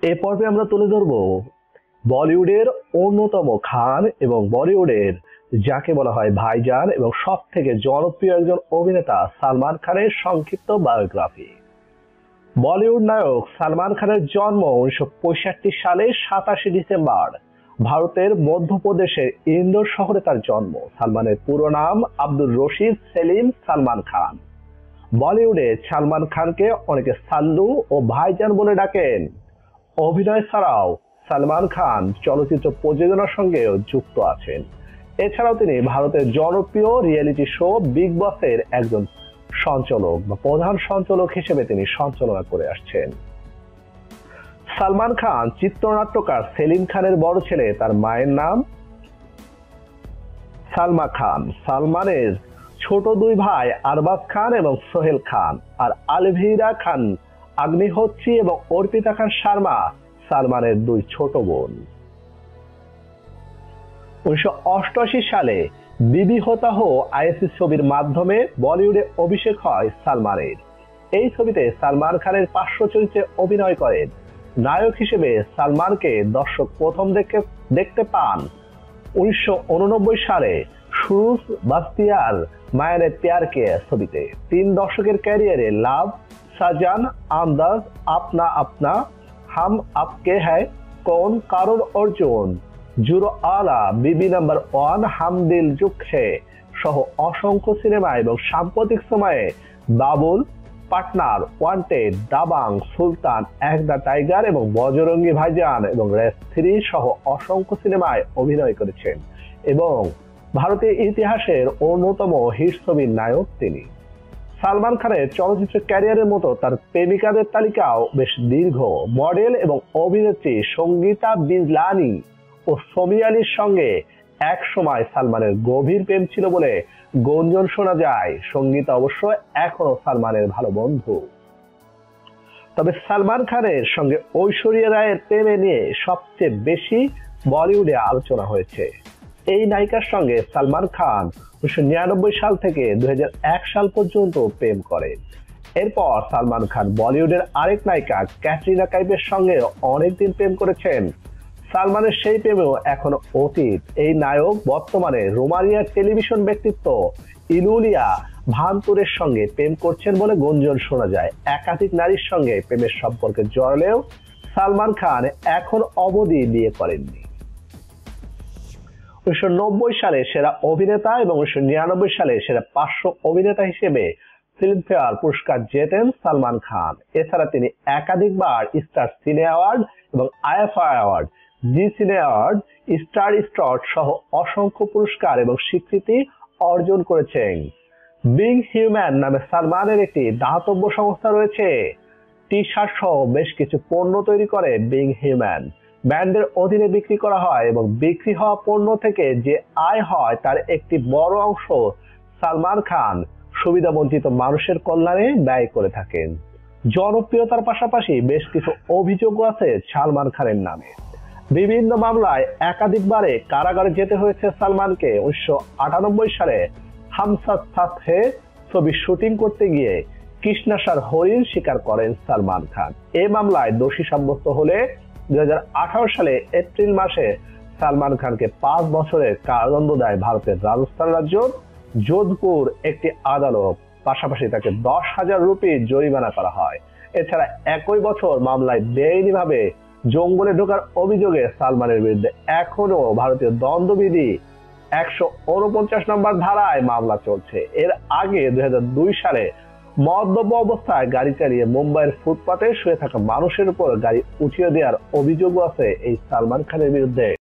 এ পর্বে আমরা তুলে ধরব বলিউডের অন্যতম খান এবং বলিউডের যাকে বলা হয় ভাইজান এবং সব থেকে জনপ্রিয় একজন অভিনেতা সালমান খানের সংক্ষিপ্ত বায়োগ্রাফি। বলিউড নায়ক সালমান খানের জন্ম 1965 সালে 27 ডিসেম্বর ভারতের মধ্যপ্রদেশের ইন্দোর শহরে তার জন্ম। সালমানের পুরো নাম আব্দুর রশিদ সেলিম সালমান খান। বলিউডে সালমান খানকে অনেকে সাল্লু ও ভাইজান বলে ডাকেন। অভিনয় ছাড়াও সালমান খান চলচ্চিত্র প্রযোজনার সঙ্গেও যুক্ত আছেন। এছাড়াও তিনি ভারতের জনপ্রিয় রিয়েলিটি শো বিগ বসের একজন সঞ্চালক বা প্রধান সঞ্চালক হিসেবে তিনি সঞ্চালনা করে আসছেন। সালমান খান চিত্রনাট্যকার সেলিম খানের বড় ছেলে। তার মায়ের নাম সালমা খান। সালমানের ছোট দুই ভাই আরবাজ খান এবং সোহেল খান আর আলভিরা খান আগ্নিহোত্রী এবং অর্পিতা খান শর্মা সালমানের দুই ছোট বোন। 1988 সালে বিবি হোতা হো আইএসি ছবির মাধ্যমে বলিউডে অভিষেক হয় সালমানের। এই ছবিতে সালমান খানের পার্শ্ব চরিত্রে অভিনয় করেন। নায়ক হিসেবে সালমানকে দর্শক প্রথম দেখতে পান 1989 সালে সুরুজ বাস্তিয়ার মায়ানে প্যার কে ছবিতে। 3 দশকের ক্যারিয়ারে লাভ, সাজান, আন্দাজ, আপনা আপনা, হাম আপকে হ্যায়, কোন, কারণ অর্জুন, জুরো আলা, বিবি নাম্বার 1, হাম দিল জুখে সহ অসংখ্য সিনেমা এবং সাম্প্রতিক সময়ে Babul, Partner, Wanted, Dabangg, Sultan, Ek Tha tiger এবং বজরঙ্গী ভাইজান এবং রেস 3 সহ অসংখ্য সিনেমায় অভিনয় করেছেন এবং ভারতীয় ইতিহাসের অন্যতম হিট ছবির নায়ক তিনি। সালমান খানের চলচ্চিত্র ক্যারিয়ারের মতো তার প্রেমিকাদের তালিকাও বেশ দীর্ঘ। মডেল এবং অভিনেত্রী সঙ্গীতা বিজলানি ও সমি আলীর সঙ্গে এক সময় সালমানের গভীর প্রেম ছিল বলে গুঞ্জন শোনা যায়। সঙ্গীতা অবশ্য এখনো সালমানের ভালো বন্ধু। তবে সালমান খানের সঙ্গে ঐশ্বরিয়া রায়ের প্রেমে নিয়ে সবচেয়ে বেশি বলিউডে আলোচনা হয়েছে। এই নায়িকার সঙ্গে সালমান খান 1999 সাল থেকে 2001 সাল পর্যন্ত প্রেম করেন। এরপর সালমান খান বলিউডের আরেক নায়িকা ক্যাটরিনা কাইফের সঙ্গে অনেকদিন প্রেম করেছেন। সালমানের সেই প্রেমেও এখনো অতীত। এই নায়ক বর্তমানে রোমানিয়ার টেলিভিশন ব্যক্তিত্ব ইলুলিয়া ভানতুরের সঙ্গে প্রেম করছেন বলে গুঞ্জন শোনা যায়। একাধিক নারীর সঙ্গে প্রেমের সম্পর্কে জড়ালেও সালমান খান এখন অবধি বিয়ে করেননি। 1990 সালে সেরা অভিনেতা এবং 1999 সালে সেরা পার্শ্ব অভিনেতা হিসেবে ফিল্মফেয়ার পুরস্কার জেতেন সালমান খান। এছাড়া তিনি একাধিকবার স্টার সিনে অ্যাওয়ার্ড এবং আইএফএ অ্যাওয়ার্ড, জি সিনে অ্যাওয়ার্ড, স্টার স্টট সহ অসংখ্য পুরস্কার এবং স্বীকৃতি অর্জন করেছেন। বিং হিউম্যান নামে সালমানের একটি দাতব্য সংস্থা রয়েছে। টি শার্ট সহ বেশ কিছু পণ্য তৈরি করে বিং হিউম্যান। ব্র্যান্ডের অধীনে বিক্রি করা হয় এবং বিক্রি হওয়া পণ্য থেকে যে আয় হয় তার একটি বড় অংশ সালমান খান সুবিধাবঞ্চিত মানুষের কল্যাণে ব্যয় করে থাকেন। জনপ্রিয়তার পাশাপাশি বেশ কিছু অভিযোগও আছে সালমান খানের নামে। বিভিন্ন মামলায় একাধিকবারে কারাগারে যেতে হয়েছে সালমানকে। 1998 সালে হাম সাথ সাথ হে ছবির শুটিং করতে গিয়ে কৃষ্ণাসার হরিণ শিকার করেন সালমান খান। এই মামলায় দোষী সাব্যস্ত হলে 2018 সালে এপ্রিল মাসে সালমান খানকে 5 বছরের কারাদণ্ড দেয় ভারতের রাজস্থান রাজ্য যোধপুর একটি আদালত। পাশাপাশি তাকে 10,000 রুপি জরিমানা করা হয়। এছাড়া একই বছর মামলায় বেআইনিভাবে জঙ্গলে ঢোকার অভিযোগে সালমানের বিরুদ্ধে এখনো ভারতীয় দণ্ডবিধি 149 নম্বর ধারায় মামলা চলছে। এর আগে 2002 সালে মদ্যপ অবস্থায় গাড়ি চালিয়ে মুম্বাইয়ের ফুটপাতে শুয়ে থাকা মানুষের উপর গাড়ি উঠিয়ে দেওয়ার অভিযোগও আছে এই সালমান খানের বিরুদ্ধে।